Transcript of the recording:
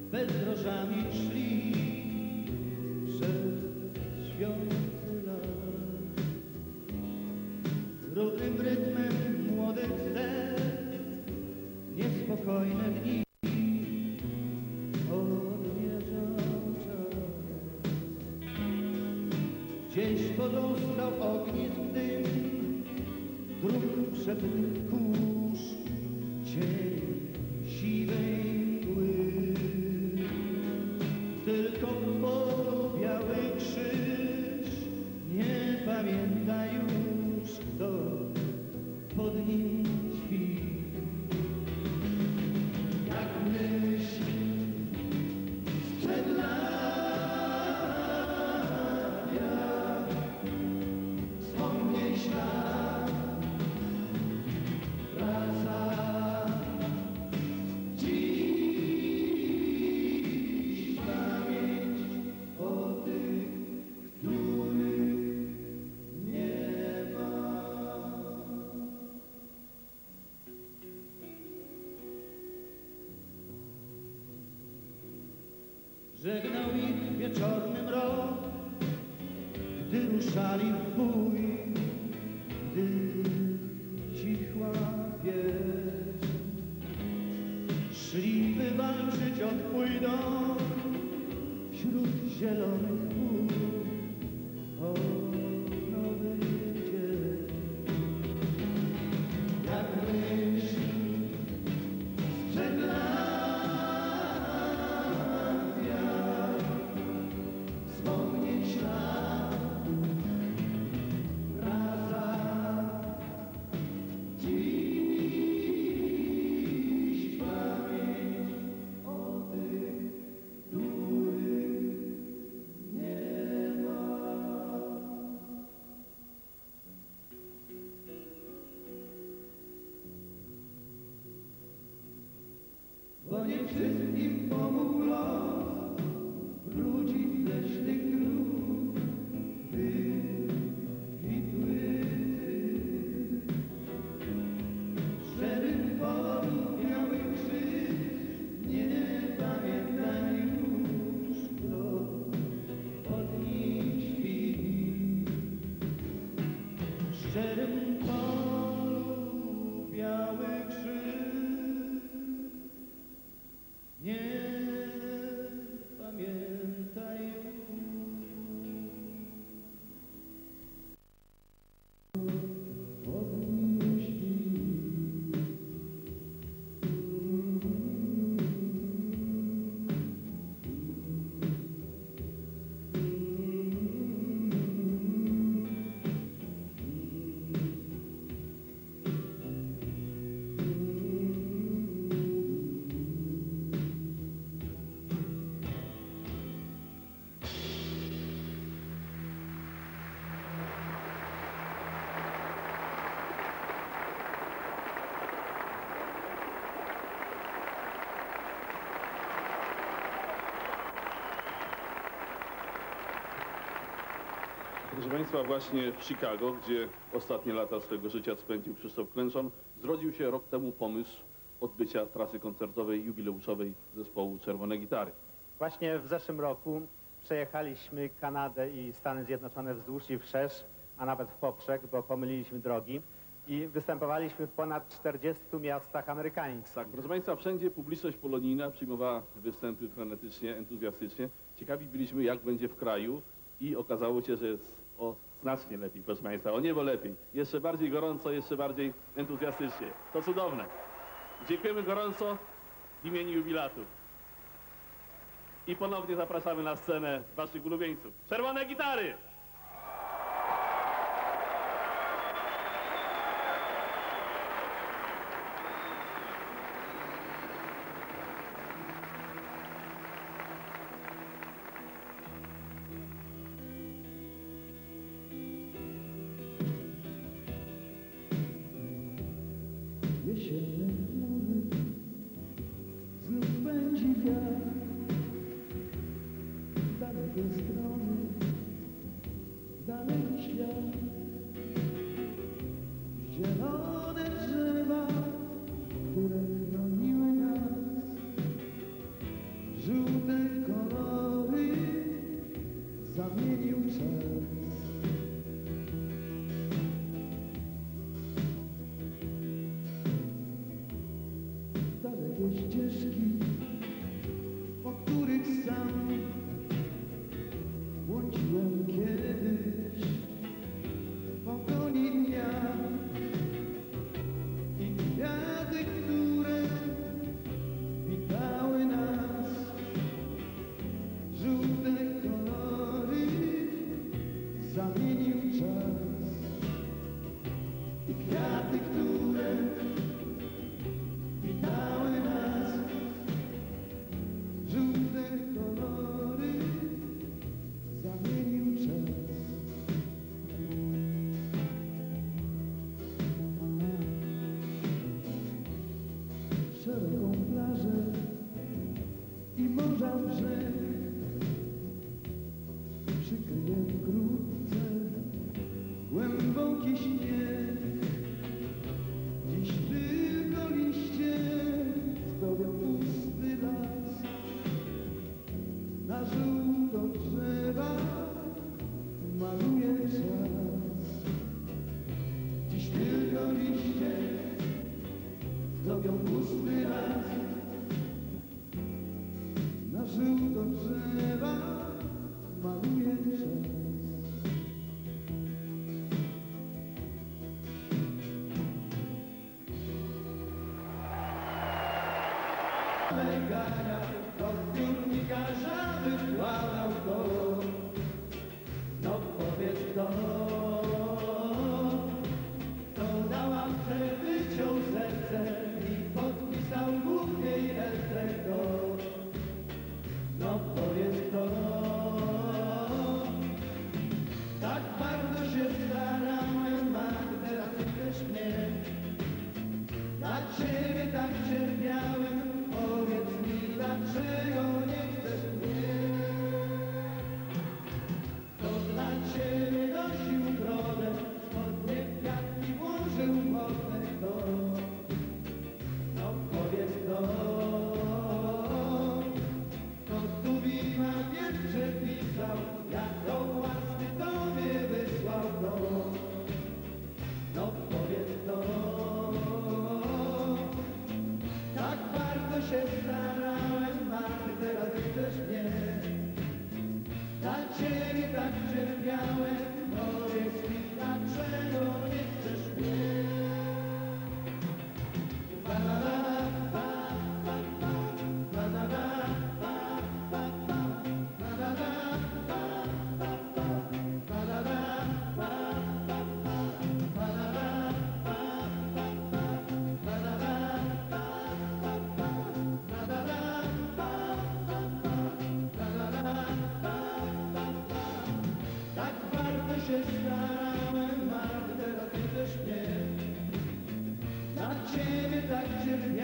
bezdrożami szli przez świąty las. Równym rytmem młodych serc niespokojne dni odmierzał czas. Gdzieś pozostał ognisk dym, dróg przepych kurz, cień siwej mgły. Tylko w polu biały krzyż nie pamięta już, kto pod nim śpi. Jak myśl sprzed lat, jak wspomnień ślad, wraca dziś pamięć o tych, których nie ma. Żegnał ich wieczorny mrok, gdy ruszali w bój, gdy cichła pieśń. Szli wywalczyć odpój dom wśród zielonych pól o nowy dzień. Jak myśl sprzed lat, jak wspomnień ślad, wraca dziś pamięć o tych, których nie ma. Bo nie wszystkim pomógł los wrócić z leśnych dróg, gdy kwitły ty. Szczerym polu biały krzyż nie pamięta już, kto pod nim śpi. Szczerym polu biały krzyż nie pamięta już. Pod nim śpi. Proszę Państwa, właśnie w Chicago, gdzie ostatnie lata swojego życia spędził Krzysztof Klęczon, zrodził się rok temu pomysł odbycia trasy koncertowej jubileuszowej zespołu Czerwone Gitary. Właśnie w zeszłym roku przejechaliśmy Kanadę i Stany Zjednoczone wzdłuż i wszerz, a nawet w poprzek, bo pomyliliśmy drogi i występowaliśmy w ponad 40 miastach amerykańskich. Tak, proszę Państwa, wszędzie publiczność polonijna przyjmowała występy frenetycznie, entuzjastycznie. Ciekawi byliśmy, jak będzie w kraju i okazało się, że jest znacznie lepiej, proszę Państwa, o niebo lepiej. Jeszcze bardziej gorąco, jeszcze bardziej entuzjastycznie. To cudowne. Dziękujemy gorąco w imieniu jubilatów. I ponownie zapraszamy na scenę Waszych ulubieńców. Czerwone Gitary! Jesienne chmury, znów pędzi wiatr, daleko strony robią 8 raz. Na żółto drzewa maluje czas. Megania, kostiumnikarza wykładał to. No powiedz to, to dałam wyciął serce i podpisał głupiej Elce to. No powiedz to, tak bardzo się starałem, a teraz też mnie. Dla ciebie tak cierpiałem, powiedz mi, dlaczego nie chcesz mnie? To dla ciebie nosił brodę, spodnie kwiatki włożył modne to. No powiedz to, to tu widma pierwsze pisał, jaką łaskę tobie wysłał to. No powiedz to, tak bardzo się starałem, a ty teraz chcesz mnie. Dla ciebie tak cierpiałem, powiedz mi, dlaczego nie chcesz mnie? Ba, ba, ba, ba, ba, ba, ba, ba, ba, ba, ba, ba, ba, ba, tak bardzo się starałem, a teraz nie też mnie. Dla ciebie tak cierpiałem.